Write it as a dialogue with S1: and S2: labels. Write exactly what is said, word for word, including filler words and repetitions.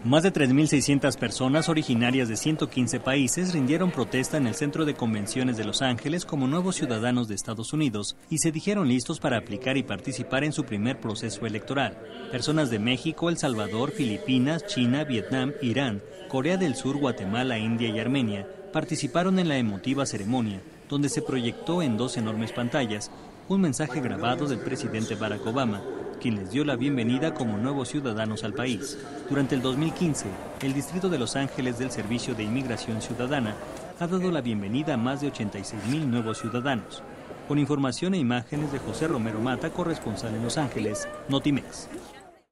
S1: Más de tres mil seiscientas personas originarias de ciento quince países rindieron protesta en el Centro de Convenciones de Los Ángeles como nuevos ciudadanos de Estados Unidos y se dijeron listos para aplicar y participar en su primer proceso electoral. Personas de México, El Salvador, Filipinas, China, Vietnam, Irán, Corea del Sur, Guatemala, India y Armenia participaron en la emotiva ceremonia, donde se proyectó en dos enormes pantallas un mensaje grabado del presidente Barack Obama, quien les dio la bienvenida como nuevos ciudadanos al país. Durante el dos mil quince, el Distrito de Los Ángeles del Servicio de Inmigración Ciudadana ha dado la bienvenida a más de ochenta y seis mil nuevos ciudadanos. Con información e imágenes de José Romero Mata, corresponsal en Los Ángeles, Notimex.